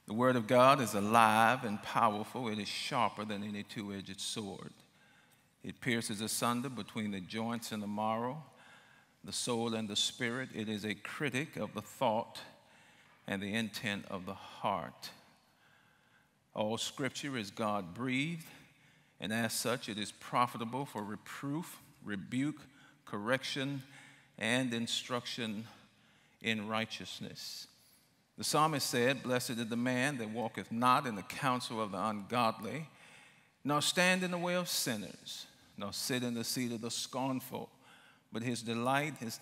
The word of God is alive and powerful. It is sharper than any two-edged sword. It pierces asunder between the joints and the marrow, the soul and the spirit. It is a critic of the thought and the intent of the heart. All scripture is God-breathed, and as such it is profitable for reproof, rebuke, correction, and instruction in righteousness. The psalmist said, "Blessed is the man that walketh not in the counsel of the ungodly, nor stand in the way of sinners, nor sit in the seat of the scornful. But his delight is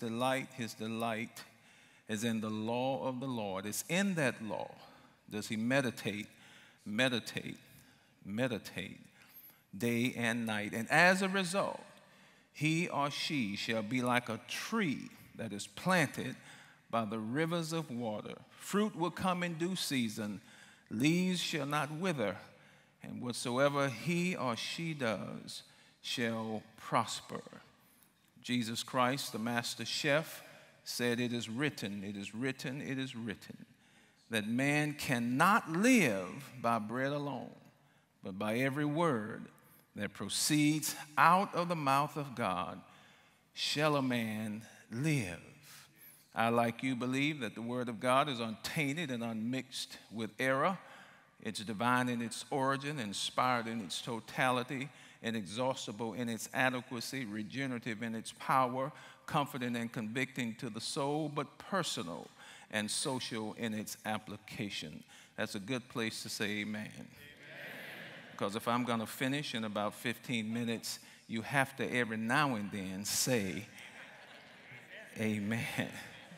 in the law of the Lord." It's in that law does he meditate day and night. And as a result, he or she shall be like a tree that is planted by the rivers of water. Fruit will come in due season. Leaves shall not wither. And whatsoever he or she does shall prosper. Jesus Christ, the master chef, said, "It is written, it is written, it is written, that man cannot live by bread alone, but by every word that proceeds out of the mouth of God shall a man live." I, like you, believe that the word of God is untainted and unmixed with error. It's divine in its origin, inspired in its totality, inexhaustible in its adequacy, regenerative in its power, comforting and convicting to the soul, but personal and social in its application. That's a good place to say amen. Amen. Because if I'm going to finish in about 15 minutes, you have to every now and then say amen.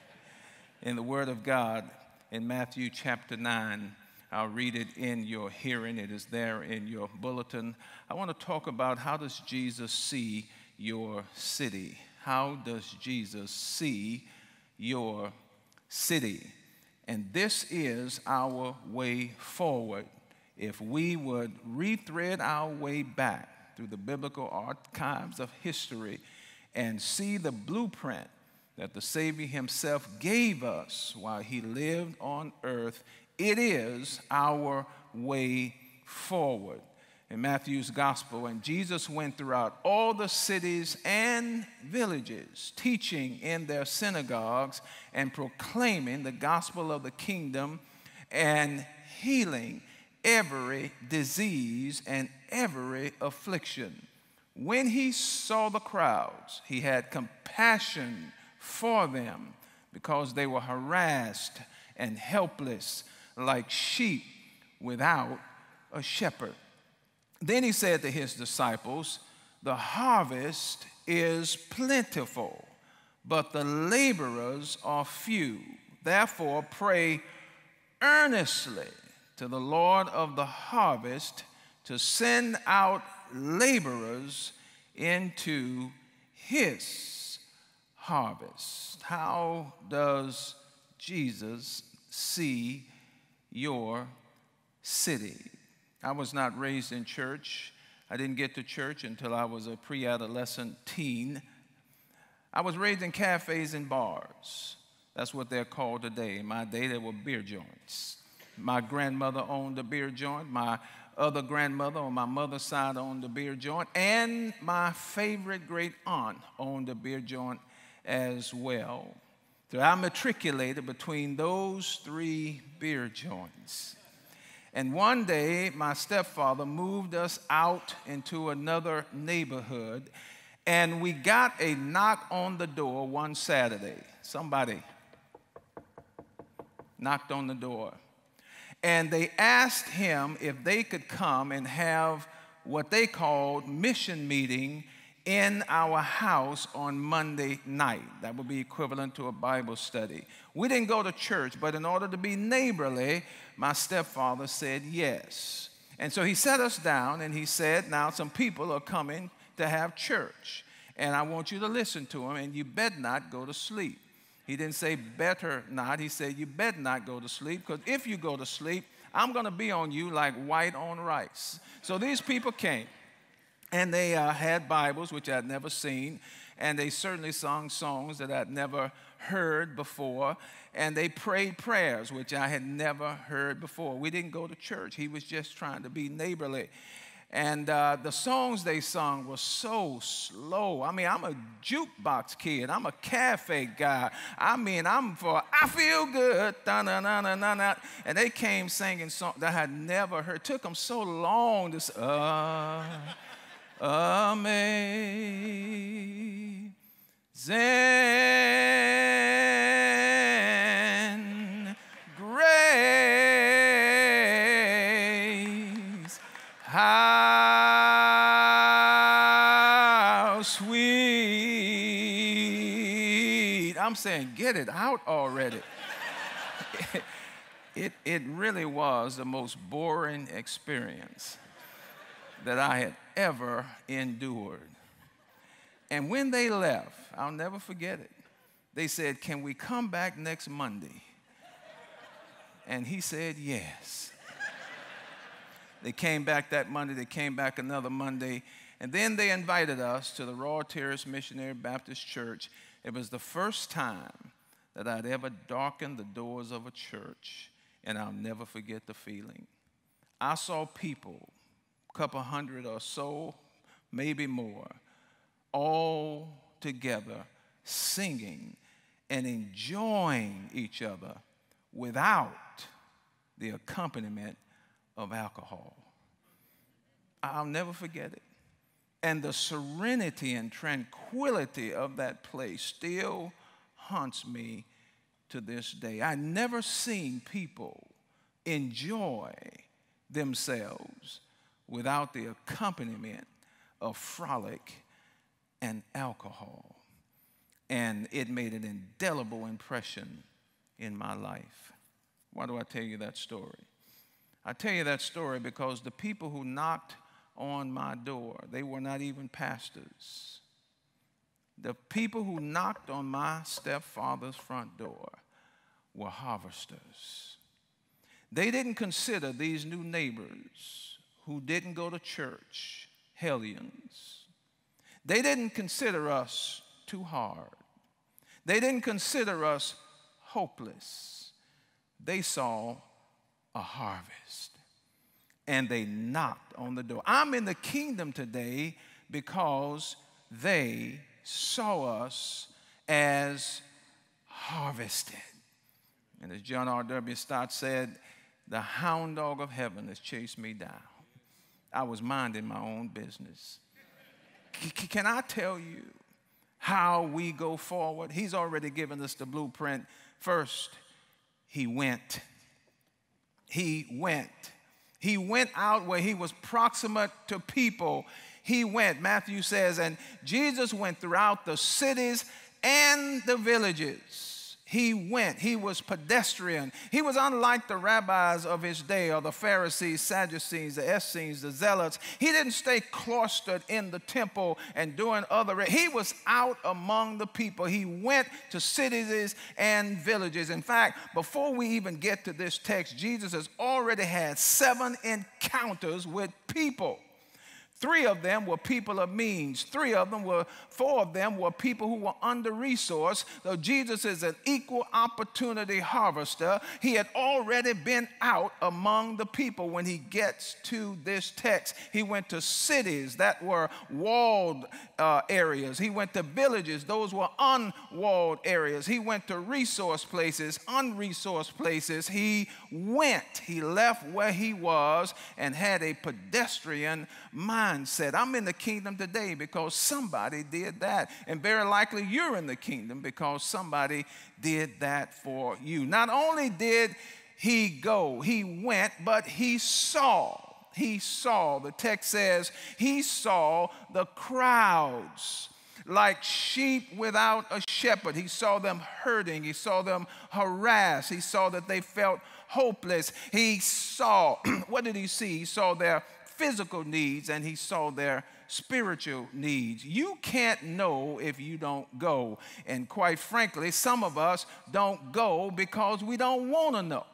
In the Word of God, in Matthew chapter 9, I'll read it in your hearing. It is there in your bulletin. I want to talk about, how does Jesus see your city? How does Jesus see your city? And this is our way forward. If we would rethread our way back through the biblical archives of history and see the blueprint that the Savior himself gave us while he lived on earth, it is our way forward. In Matthew's gospel, and Jesus went throughout all the cities and villages, teaching in their synagogues and proclaiming the gospel of the kingdom and healing every disease and every affliction. When he saw the crowds, he had compassion for them because they were harassed and helpless like sheep without a shepherd. Then he said to his disciples, "The harvest is plentiful, but the laborers are few. Therefore, pray earnestly to the Lord of the harvest to send out laborers into his harvest." How does Jesus see your city? I was not raised in church. I didn't get to church until I was a pre-adolescent teen. I was raised in cafes and bars. That's what they're called today. In my day, they were beer joints. My grandmother owned a beer joint. My other grandmother on my mother's side owned a beer joint. And my favorite great aunt owned a beer joint as well. So I matriculated between those three beer joints. And one day, my stepfather moved us out into another neighborhood, and we got a knock on the door one Saturday. Somebody knocked on the door. And they asked him if they could come and have what they called mission meeting in our house on Monday night. That would be equivalent to a Bible study. We didn't go to church, but in order to be neighborly, my stepfather said yes. And so he sat us down and he said, "Now some people are coming to have church, and I want you to listen to them, and you better not go to sleep." He didn't say better not. He said, "You better not go to sleep, because if you go to sleep, I'm going to be on you like white on rice." So these people came. And they had Bibles, which I'd never seen. and they certainly sung songs that I'd never heard before, and they prayed prayers which I had never heard before. We didn't go to church. He was just trying to be neighborly. And the songs they sung were so slow. I mean, I'm a jukebox kid. I'm a cafe guy. I mean, I feel good. Da-na-na-na-na-na. And they came singing songs that I had never heard. It took them so long to say, amazing grace, how sweet. I'm saying, get it out already. It really was the most boring experience that I had ever endured. And when they left, I'll never forget it. They said, can we come back next Monday? And he said, yes. They came back that Monday. They came back another Monday. And then they invited us to the Royal Terrace Missionary Baptist Church. It was the first time that I'd ever darkened the doors of a church, and I'll never forget the feeling. I saw people, a couple hundred or so, maybe more, all together singing and enjoying each other without the accompaniment of alcohol. I'll never forget it. And the serenity and tranquility of that place still haunts me to this day. I've never seen people enjoy themselves without the accompaniment of frolic and alcohol. And it made an indelible impression in my life. Why do I tell you that story? I tell you that story because the people who knocked on my door, they were not even pastors. The people who knocked on my stepfather's front door were harvesters. They didn't consider these new neighbors who didn't go to church hellions. They didn't consider us too hard. They didn't consider us hopeless. They saw a harvest, and they knocked on the door. I'm in the kingdom today because they saw us as harvested. And as John R.W. Stott said, the hound dog of heaven has chased me down. I was minding my own business. Can I tell you how we go forward? He's already given us the blueprint. First, he went. He went. He went out where he was proximate to people. He went. Matthew says, and Jesus went throughout the cities and the villages. He went. He was pedestrian. He was unlike the rabbis of his day, or the Pharisees, Sadducees, the Essenes, the Zealots. He didn't stay cloistered in the temple and doing other. He was out among the people. He went to cities and villages. In fact, before we even get to this text, Jesus has already had 7 encounters with people. 3 of them were people of means. 4 of them were people who were under-resourced. So Jesus is an equal opportunity harvester. He had already been out among the people when he gets to this text. He went to cities that were walled areas. He went to villages. Those were unwalled areas. He went to resource places, unresourced places. He went. He left where he was and had a pedestrian mindset. I'm in the kingdom today because somebody did that. And very likely you're in the kingdom because somebody did that for you. Not only did he go, he went, but he saw. He saw. The text says he saw the crowds like sheep without a shepherd. He saw them hurting. He saw them harassed. He saw that they felt hopeless. He saw, what did he see? He saw their physical needs, and he saw their spiritual needs. You can't know if you don't go. And quite frankly, some of us don't go because we don't want to know.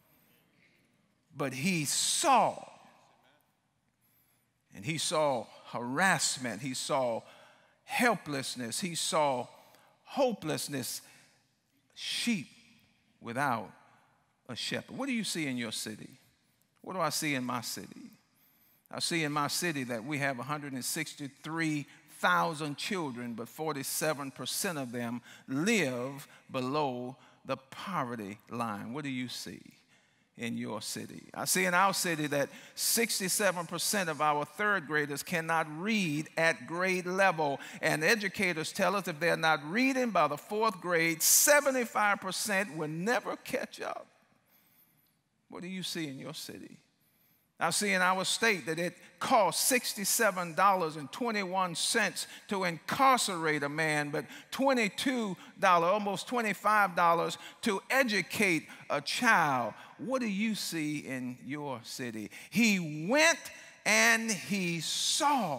But he saw. And he saw harassment. He saw helplessness. He saw hopelessness, sheep without a shepherd. What do you see in your city? What do I see in my city? I see in my city that we have 163,000 children, but 47% of them live below the poverty line. What do you see in your city? I see in our city that 67% of our third graders cannot read at grade level. And educators tell us if they're not reading by the fourth grade, 75% will never catch up. What do you see in your city? I see in our state that it costs $67.21 to incarcerate a man, but $22, almost $25 to educate a child. What do you see in your city? He went and he saw.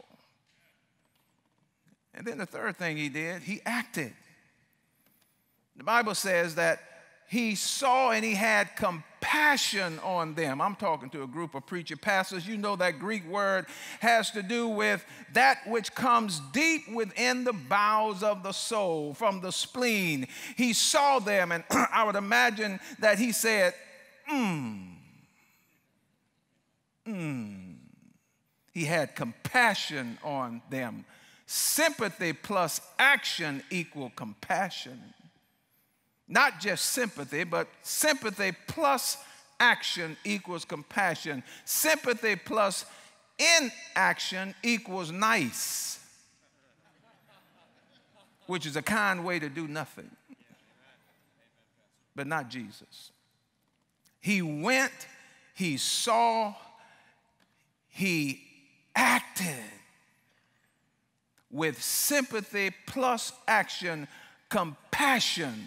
And then the third thing he did, he acted. The Bible says that he saw and he had compassion on them. I'm talking to a group of preacher pastors. You know that Greek word has to do with that which comes deep within the bowels of the soul, from the spleen. He saw them, and I would imagine that he said, He had compassion on them. Sympathy plus action equal compassion. Not just sympathy, but sympathy plus action equals compassion. Sympathy plus inaction equals nice, which is a kind way to do nothing. But not Jesus. He went, he saw, he acted with sympathy plus action, compassion.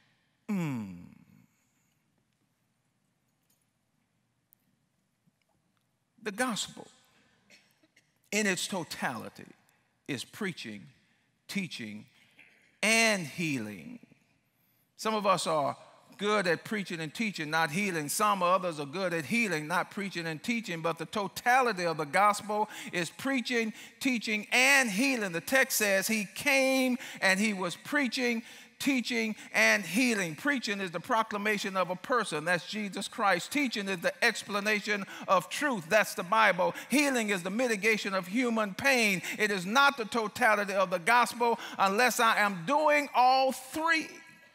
The gospel in its totality is preaching, teaching, and healing. Some of us are good at preaching and teaching, not healing. Some others are good at healing, not preaching and teaching. But the totality of the gospel is preaching, teaching, and healing. The text says he came and he was preaching, teaching, and healing. Preaching is the proclamation of a person. That's Jesus Christ. Teaching is the explanation of truth. That's the Bible. Healing is the mitigation of human pain. It is not the totality of the gospel unless I am doing all three.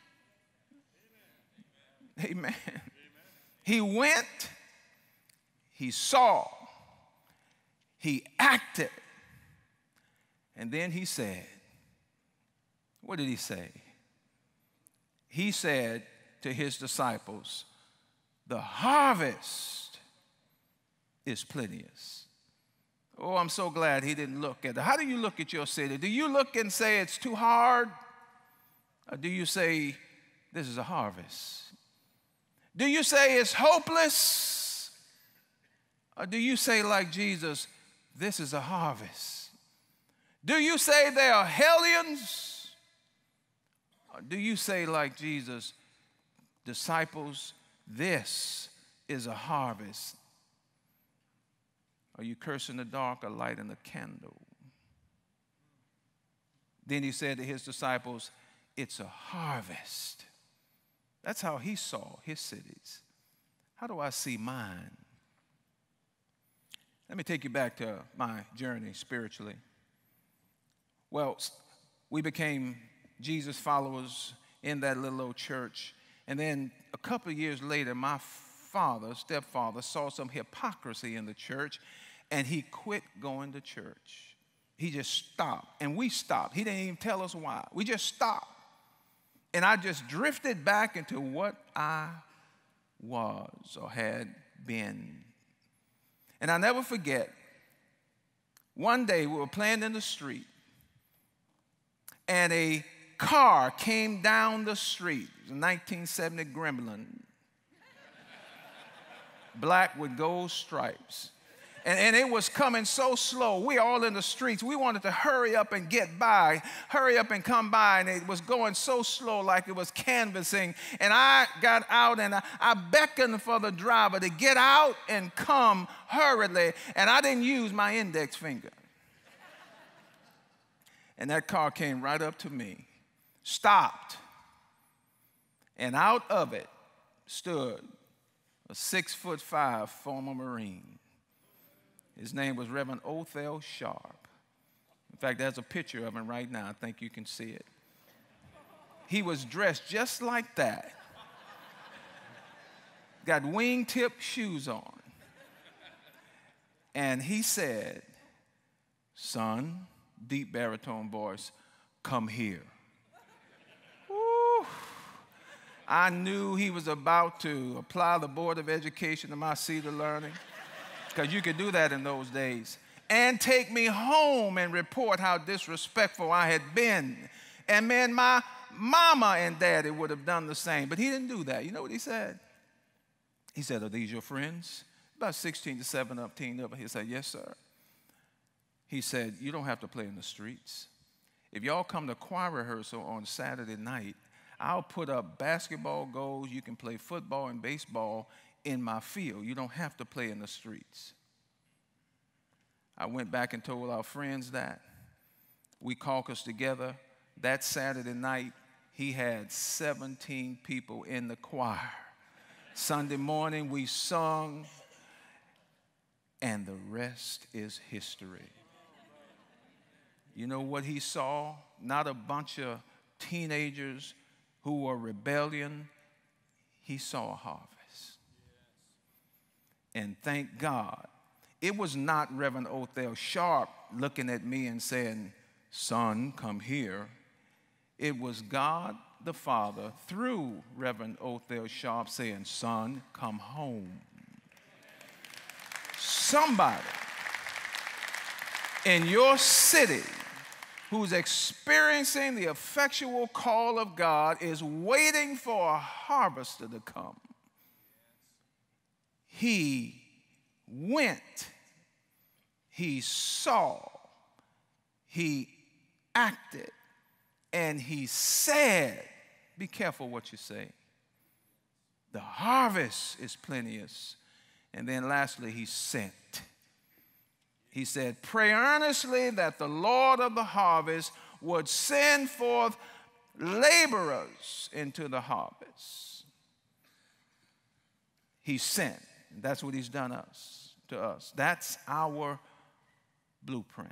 Amen. He went, he saw, he acted, and then he said, what did he say? He said to his disciples, the harvest is plenteous. Oh, I'm so glad he didn't look at it. How do you look at your city? Do you look and say it's too hard? Or do you say this is a harvest? Do you say it's hopeless? Or do you say like Jesus, this is a harvest? Do you say there are hellions? Do you say like Jesus, disciples, this is a harvest? Are you cursing the dark or lighting the candle? Then he said to his disciples, it's a harvest. That's how he saw his cities. How do I see mine? Let me take you back to my journey spiritually. Well, we became Jesus followers in that little old church. And then a couple of years later, my stepfather, saw some hypocrisy in the church, and he quit going to church. He just stopped, and we stopped. He didn't even tell us why. We just stopped. And I just drifted back into what I was or had been. And I'll never forget, one day we were playing in the street, and a car came down the street. It was a 1970 Gremlin, black with gold stripes. And it was coming so slow. We all in the streets. We wanted to hurry up and get by, hurry up and come by. And it was going so slow like it was canvassing. And I got out and I beckoned for the driver to get out and come hurriedly. And I didn't use my index finger. And that car came right up to me, stopped, and out of it stood a 6'5" former Marine. His name was Reverend Othel Sharp. In fact, there's a picture of him right now. I think you can see it. He was dressed just like that. Got wingtip shoes on. And he said, "Son," deep baritone voice, "come here." Woo. I knew he was about to apply the Board of Education to my seat of learning, because you could do that in those days, and take me home and report how disrespectful I had been. And man, my mama and daddy would have done the same, but he didn't do that. You know what he said? He said, "Are these your friends?" About 16 to 17 of them. He said, "Yes, sir." He said, "You don't have to play in the streets. If y'all come to choir rehearsal on Saturday night, I'll put up basketball goals. You can play football and baseball in my field. You don't have to play in the streets." I went back and told our friends that. We caucused together. That Saturday night, he had 17 people in the choir. Sunday morning, we sung, and the rest is history. You know what he saw? Not a bunch of teenagers who were rebellion. He saw a harvest. And thank God, it was not Reverend Othel Sharp looking at me and saying, "Son, come here." It was God the Father through Reverend Othel Sharp saying, "Son, come home." Somebody in your city who's experiencing the effectual call of God is waiting for a harvester to come. He went, he saw, he acted, and he said, be careful what you say. The harvest is plenteous. And then lastly, he sent. He said, "Pray earnestly that the Lord of the harvest would send forth laborers into the harvest." He sent. That's what he's done to us. That's our blueprint.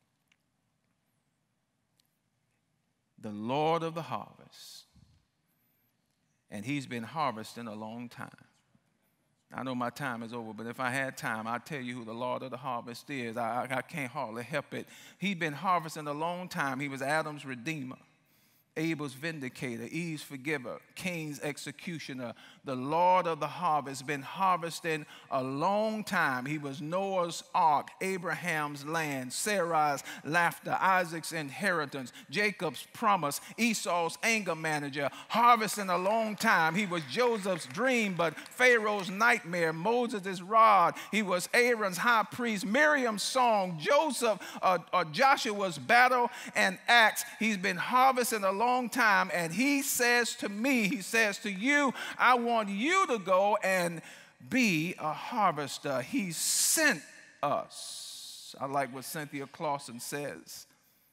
The Lord of the harvest. And he's been harvesting a long time. I know my time is over, but if I had time, I'd tell you who the Lord of the harvest is. I can't hardly help it. He's been harvesting a long time. He was Adam's redeemer, Abel's vindicator, Eve's forgiver, Cain's executioner. The Lord of the harvest been harvesting a long time. He was Noah's ark, Abraham's land, Sarah's laughter, Isaac's inheritance, Jacob's promise, Esau's anger manager, harvesting a long time. He was Joseph's dream, but Pharaoh's nightmare, Moses' rod. He was Aaron's high priest, Miriam's song, Joshua's battle and axe. He's been harvesting a long time, and he says to me, he says to you, I want you to go and be a harvester. He sent us. I like what Cynthia Clausen says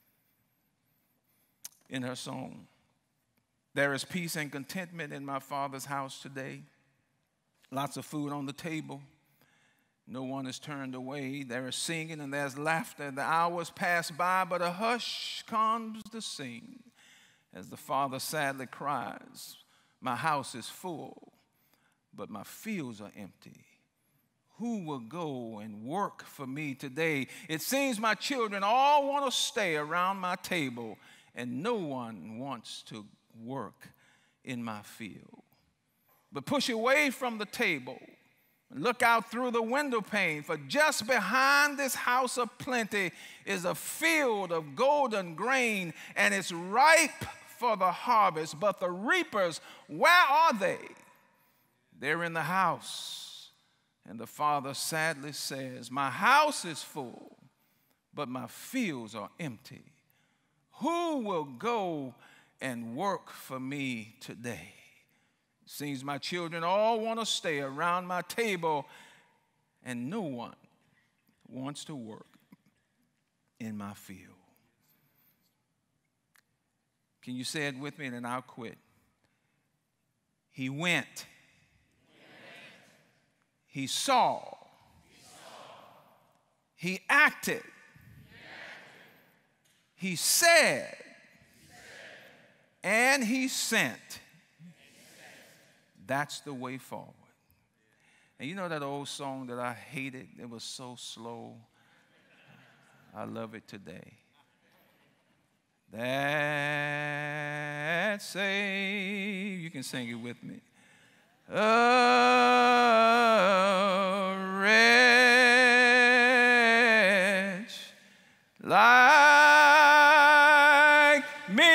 in her song. There is peace and contentment in my Father's house today. Lots of food on the table. No one is turned away. There is singing and there's laughter. The hours pass by, but a hush comes to sing. As the Father sadly cries, my house is full, but my fields are empty. Who will go and work for me today? It seems my children all want to stay around my table, and no one wants to work in my field. But push away from the table. Look out through the window pane, for just behind this house of plenty is a field of golden grain, and it's ripe for the harvest. But the reapers, where are they? They're in the house. And the Father sadly says, my house is full, but my fields are empty. Who will go and work for me today? Seems my children all want to stay around my table, and no one wants to work in my field. Can you say it with me and then I'll quit? He went. He saw. He acted. He said. And he sent. That's the way forward. And you know that old song that I hated? It was so slow. I love it today. That save, you can sing it with me. A wretch like me,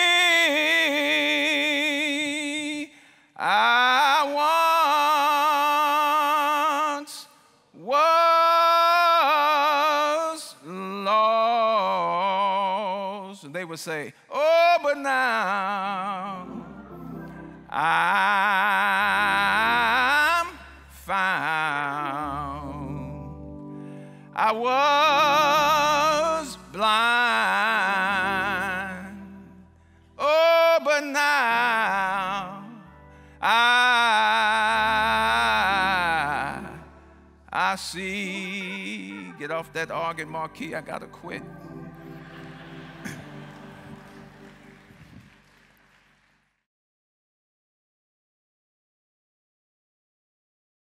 I once was lost. And they would say, oh, but now I'm found. I was blind. Oh, but now I see. Get off that organ marquee. I got to quit.